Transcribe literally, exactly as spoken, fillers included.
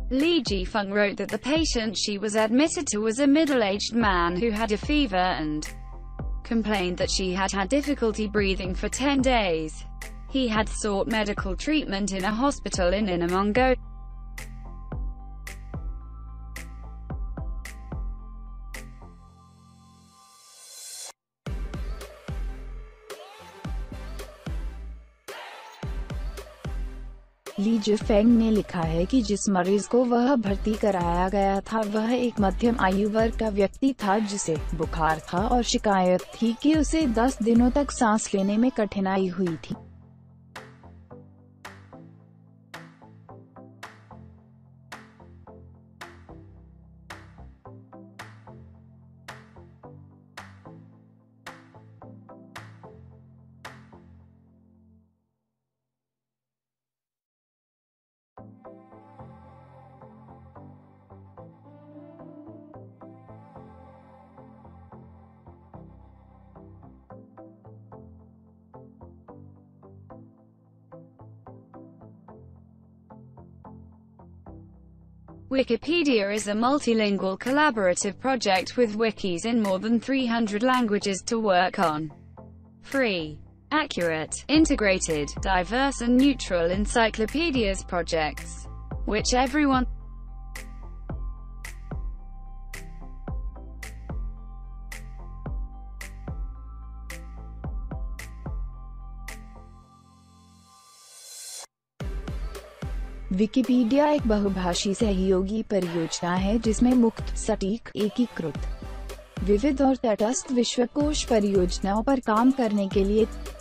Li Jifeng wrote that the patient she was admitted to was a middle-aged man who had a fever and complained that she had had difficulty breathing for ten days. He had sought medical treatment in a hospital in Inner Mongolia. ली जिफेंग ने लिखा है कि जिस मरीज को वह भर्ती कराया गया था वह एक मध्यम आयु वर्ग का व्यक्ति था जिसे बुखार था और शिकायत थी कि उसे दस दिनों तक सांस लेने में कठिनाई हुई थी। Wikipedia is a multilingual collaborative project with wikis in more than three hundred languages to work on free, accurate, integrated, diverse and neutral encyclopedias projects, which everyone Wikipedia एक बहुभाषी सहयोगी परियोजना है जिसमें मुक्त, सटीक, एकीकृत, विविध और तटस्थ विश्वकोश परियोजनाओं पर काम करने के लिए